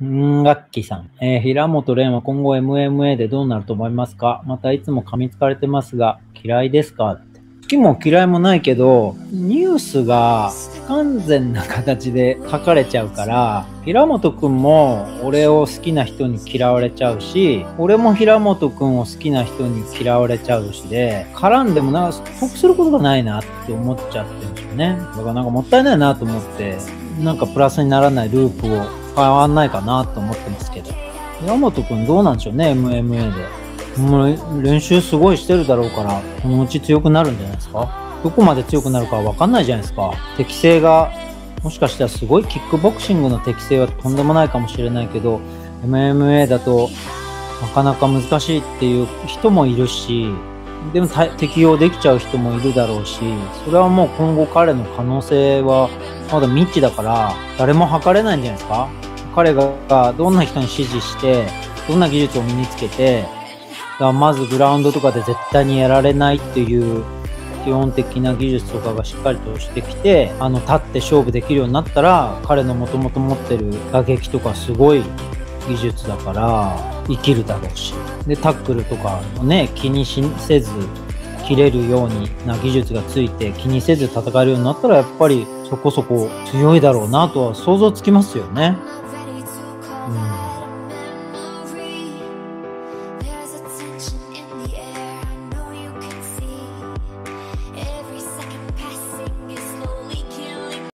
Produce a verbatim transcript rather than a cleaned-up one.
うーん、ガッキーさん。えー平本蓮は今後 エムエムエー でどうなると思いますか？またいつも噛みつかれてますが、嫌いですか？って。好きも嫌いもないけど、ニュースが不完全な形で書かれちゃうから、平本くんも俺を好きな人に嫌われちゃうし、俺も平本くんを好きな人に嫌われちゃうしで、絡んでもな、得することがないなって思っちゃってるんですよね。だからなんかもったいないなと思って、なんかプラスにならないループを変わんないかなと思ってますけど。山本くんどうなんでしょうね、エムエムエー で。もう練習すごいしてるだろうから、このうち強くなるんじゃないですか。どこまで強くなるかわかんないじゃないですか。適性が、もしかしたらすごいキックボクシングの適性はとんでもないかもしれないけど、エムエムエー だとなかなか難しいっていう人もいるし、でも適用できちゃう人もいるだろうし、それはもう今後彼の可能性はまだ未知だから、誰も測れないんじゃないですか。彼がどんな人に指示して、どんな技術を身につけて、だまずグラウンドとかで絶対にやられないっていう基本的な技術とかがしっかりとしてきて、あの立って勝負できるようになったら、彼のもともと持ってる打撃とかすごい技術だから生きるだろうし、でタックルとかもね気にしせず切れるようにな技術がついて気にせず戦えるようになったら、やっぱりそこそこ強いだろうなとは想像つきますよね。